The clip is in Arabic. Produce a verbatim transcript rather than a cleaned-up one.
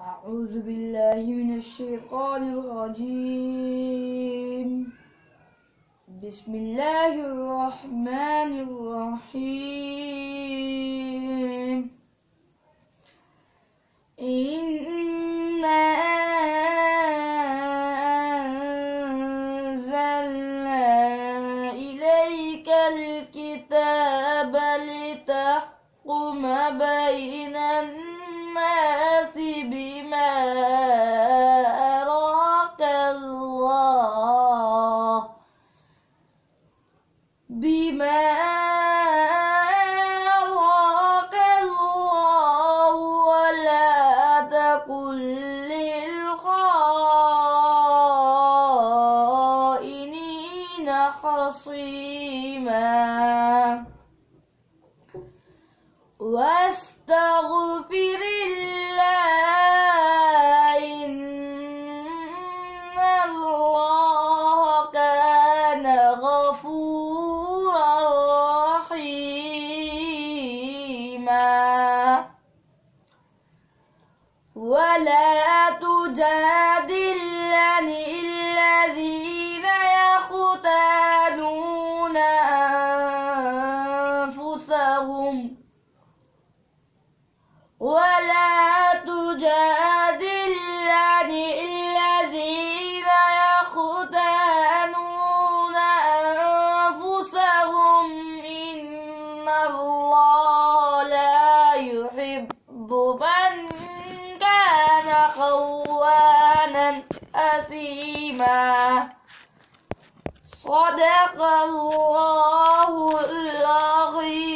أعوذ بالله من الشيطان الرجيم. بسم الله الرحمن الرحيم. إنا أنزلنا إليك الكتاب لتحكم بين الناس بما أراك الله بما أراك الله ولا تكن للخائنين خصيما واستغفر الله إن الله كان غفورا رحيما. ولا تجادل عن الذين يختانون أنفسهم ولا تجادل عن الذين يختانون أنفسهم إن الله لا يحب من كان خوانا أثيما. صدق الله العظيم.